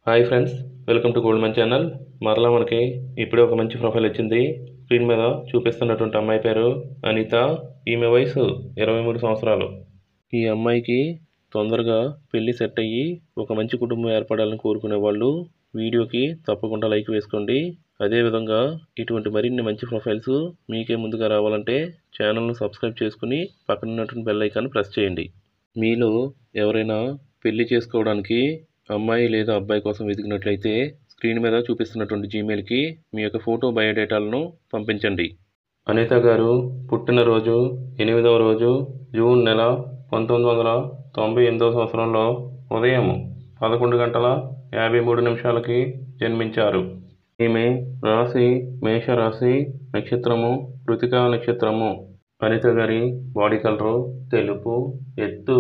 Hi friends, welcome to Goldman channel. మరలా మనకి ఇప్పుడే ఒక మంచి ప్రొఫైల్ వచ్చింది. స్క్రీన్ మీద చూపిస్తున్నటువంటి అమ్మాయి పేరు అనిత. ఈమె వయసు 23 సంవత్సరాలు. ఈ అమ్మాయికి తొందరగా పెళ్లి సెట్ అయ్యి ఒక మంచి కుటుంబం ఏర్పడాలని కోరుకునే వాళ్ళు వీడియోకి తప్పకుండా లైక్ వేసుకోండి. అదేవిధంగా ఇటువంటి మరిన్ని మంచి ప్రొఫైల్స్ మీకే ముందుగా రావాలంటే ఛానల్ను సబ్స్క్రైబ్ చేసుకుని పక్కన ఉన్నటువంటి బెల్ ఐకాన్ ప్రెస్ చేయండి. మీలో ఎవరైనా పెళ్లి చేసుకోవడానికి అమ్మాయి లేదా అబ్బాయి కోసం వెతికినట్లయితే స్క్రీన్ మీద చూపిస్తున్నటువంటి జీమెయిల్కి మీ యొక్క ఫోటో బయోడేటాలను పంపించండి. అనిత గారు పుట్టినరోజు 8వ రోజు జూన్ నెల 1998 సంవత్సరంలో ఉదయం 11:53 జన్మించారు. ఈమె రాశి మేషరాశి, నక్షత్రము కృతికా నక్షత్రము. అనిత గారి బాడీ కలరు తెలుపు, ఎత్తు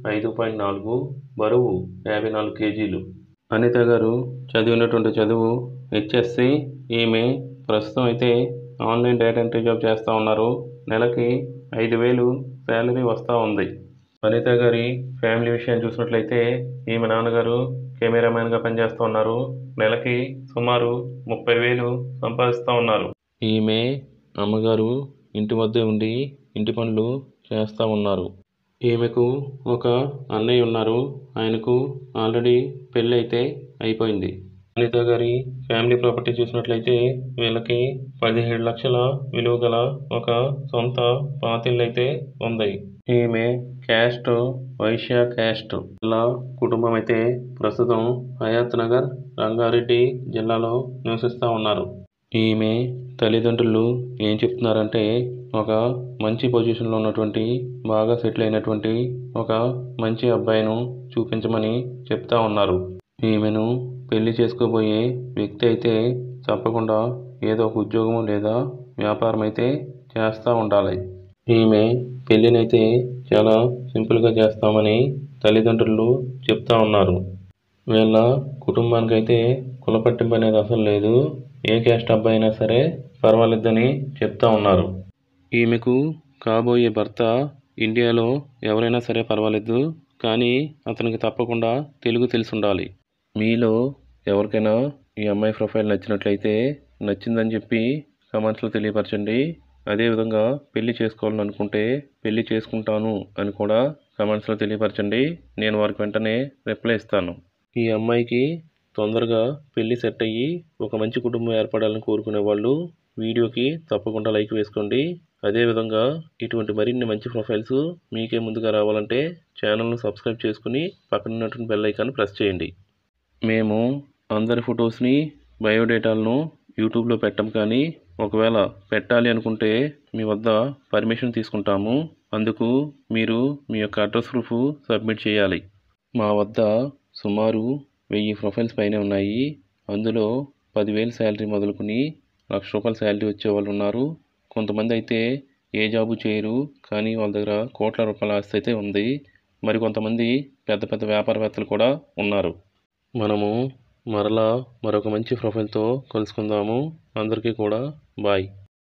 5.4, బరువు 54 కేజీలు. అనిత గారు చదివినటువంటి చదువు హెచ్ఎస్సి. ఈమె ప్రస్తుతం అయితే ఆన్లైన్ డేటా ఎంట్రీ జాబ్ చేస్తూ ఉన్నారు. నెలకి 5,000 శాలరీ వస్తూ ఉంది. అనిత గారి ఫ్యామిలీ విషయాన్ని చూసినట్లయితే ఈమె నాన్నగారు కెమెరామ్యాన్గా పనిచేస్తూ ఉన్నారు. నెలకి సుమారు 30,000 సంపాదిస్తూ ఉన్నారు. ఈమె అమ్మగారు ఇంటి వద్దే ఉండి ఇంటి పనులు చేస్తూ ఉన్నారు. ఈమెకు ఒక అన్నయ్య ఉన్నారు. ఆయనకు ఆల్రెడీ పెళ్ళి అయితే అయిపోయింది. అనిత గారి ఫ్యామిలీ ప్రాపర్టీ చూసినట్లయితే వీళ్ళకి 17 లక్షల విలువ గల ఒక సొంత పాతిల్లు అయితే ఉంది. ఈమె క్యాస్ట్ వైశ్య క్యాస్ట్. ఇలా కుటుంబం అయితే ప్రస్తుతం హయాత్ నగర్, రంగారెడ్డి జిల్లాలో నివసిస్తూ ఉన్నారు. ఈమె తల్లిదండ్రులు ఏం చెప్తున్నారంటే ఒక మంచి పొజిషన్లో ఉన్నటువంటి బాగా సెటిల్ అయినటువంటి ఒక మంచి అబ్బాయిను చూపించమని చెప్తా ఉన్నారు. ఈమెను పెళ్లి చేసుకోబోయే వ్యక్తి అయితే తప్పకుండా ఏదో ఒక ఉద్యోగం లేదా వ్యాపారం అయితే చేస్తూ ఉండాలి. ఈమె పెళ్ళినైతే చాలా సింపుల్గా చేస్తామని తల్లిదండ్రులు చెప్తా ఉన్నారు. వీళ్ళ కుటుంబానికైతే కులపట్టింపు అనేది అసలు లేదు. ఏ క్యాస్ట్ అబ్బాయి అయినా సరే పర్వాలేదని చెప్తా ఉన్నారు. ఈమెకు కాబోయే భర్త ఇండియాలో ఎవరైనా సరే పర్వాలేదు, కానీ అతనికి తప్పకుండా తెలుగు తెలిసి ఉండాలి. మీలో ఎవరికైనా ఈ అమ్మాయి ప్రొఫైల్ నచ్చినట్లయితే నచ్చిందని చెప్పి కమెంట్స్లో తెలియపరచండి. అదేవిధంగా పెళ్లి చేసుకోవాలని అనుకుంటే పెళ్లి చేసుకుంటాను అని కూడా కమెంట్స్లో తెలియపరచండి. నేను వారికి వెంటనే రిప్లై ఇస్తాను. ఈ అమ్మాయికి తొందరగా పెళ్లి సెట్ అయ్యి ఒక మంచి కుటుంబం ఏర్పడాలని కోరుకునే వాళ్ళు వీడియోకి తప్పకుండా లైక్ వేసుకోండి. అదేవిధంగా ఇటువంటి మరిన్ని మంచి ప్రొఫైల్స్ మీకే ముందుగా రావాలంటే ఛానల్ను సబ్స్క్రైబ్ చేసుకుని పక్కన ఉన్నటువంటి బెల్ ఐకాన్ ప్రెస్ చేయండి. మేము అందరి ఫొటోస్ని బయోడేటాలను యూట్యూబ్లో పెట్టం, కానీ ఒకవేళ పెట్టాలి అనుకుంటే మీ వద్ద పర్మిషన్ తీసుకుంటాము. అందుకు మీరు మీ యొక్క అడ్రస్ ప్రూఫ్ సబ్మిట్ చేయాలి. మా వద్ద సుమారు 1000 ప్రొఫైల్స్ పైన ఉన్నాయి. అందులో 10,000 శాలరీ మొదలుకొని ₹1,00,000 శాలరీ వచ్చేవాళ్ళు ఉన్నారు. కొంతమంది అయితే ఏ జాబు చేయరు, కానీ వాళ్ళ దగ్గర కోట్ల రూపాయల ఆస్తి అయితే ఉంది. మరి కొంతమంది పెద్ద పెద్ద వ్యాపారవేత్తలు కూడా ఉన్నారు. మనము మరలా మరొక మంచి ప్రొఫైల్తో కలుసుకుందాము. అందరికీ కూడా బాయ్.